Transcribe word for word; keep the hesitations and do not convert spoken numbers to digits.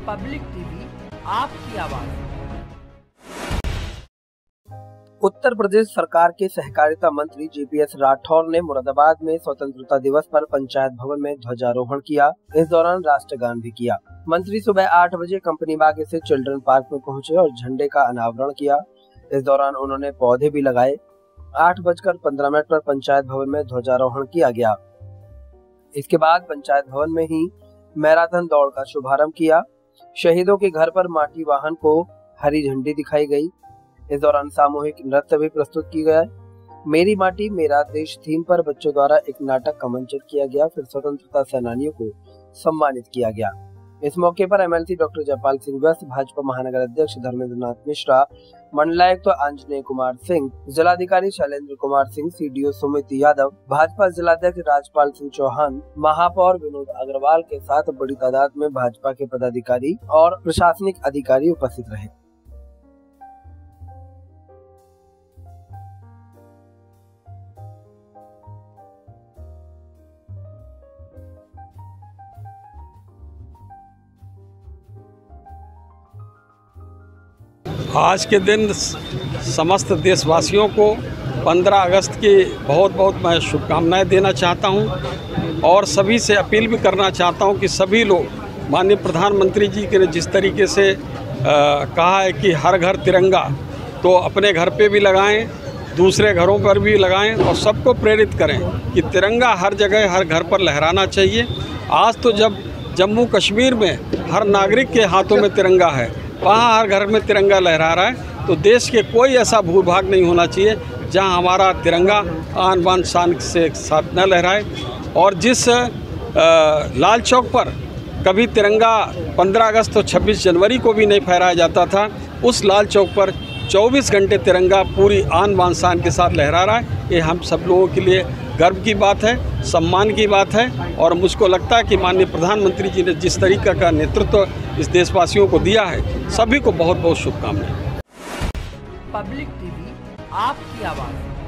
Public TV आपकी आवाज। उत्तर प्रदेश सरकार के सहकारिता मंत्री जेपीएस राठौर ने मुरादाबाद में स्वतंत्रता दिवस पर पंचायत भवन में ध्वजारोहण किया। इस दौरान राष्ट्रगान भी किया। मंत्री सुबह आठ बजे कंपनी बाग से चिल्ड्रन पार्क में पहुंचे और झंडे का अनावरण किया। इस दौरान उन्होंने पौधे भी लगाए। आठ बजकर पंद्रह मिनट पर पंचायत भवन में ध्वजारोहण किया गया। इसके बाद पंचायत भवन में ही मैराथन दौड़ का शुभारंभ किया। शहीदों के घर पर माटी वाहन को हरी झंडी दिखाई गई। इस दौरान सामूहिक नृत्य भी प्रस्तुत की गया। मेरी माटी मेरा देश थीम पर बच्चों द्वारा एक नाटक का मंचन किया गया। फिर स्वतंत्रता सेनानियों को सम्मानित किया गया। इस मौके पर एमएलसी डॉक्टर जयपाल सिंह व्यस्त, भाजपा महानगर अध्यक्ष धर्मेंद्र नाथ मिश्रा, मंडलायुक्त तो आंजनेय कुमार सिंह, जिलाधिकारी शैलेंद्र कुमार सिंह, सीडीओ सुमित यादव, भाजपा जिलाध्यक्ष राजपाल सिंह चौहान, महापौर विनोद अग्रवाल के साथ बड़ी तादाद में भाजपा के पदाधिकारी और प्रशासनिक अधिकारी उपस्थित रहे। आज के दिन समस्त देशवासियों को पंद्रह अगस्त की बहुत बहुत मैं शुभकामनाएं देना चाहता हूं और सभी से अपील भी करना चाहता हूं कि सभी लोग माननीय प्रधानमंत्री जी के ने जिस तरीके से आ, कहा है कि हर घर तिरंगा, तो अपने घर पे भी लगाएं, दूसरे घरों पर भी लगाएं और सबको प्रेरित करें कि तिरंगा हर जगह हर घर पर लहराना चाहिए। आज तो जब जम्मू कश्मीर में हर नागरिक के हाथों में तिरंगा है, वहाँ हर घर में तिरंगा लहरा रहा है, तो देश के कोई ऐसा भूभाग नहीं होना चाहिए जहाँ हमारा तिरंगा आन बान शान से साथ न लहराए। और जिस आ, लाल चौक पर कभी तिरंगा पंद्रह अगस्त और छब्बीस जनवरी को भी नहीं फहराया जाता था, उस लाल चौक पर चौबीस घंटे तिरंगा पूरी आन बान शान के साथ लहरा रहा है। ये हम सब लोगों के लिए गर्व की बात है, सम्मान की बात है। और मुझको लगता है कि माननीय प्रधानमंत्री जी ने जिस तरीके का नेतृत्व इस देशवासियों को दिया है, सभी को बहुत बहुत शुभकामनाएं। पब्लिक टीवी आपकी आवाज।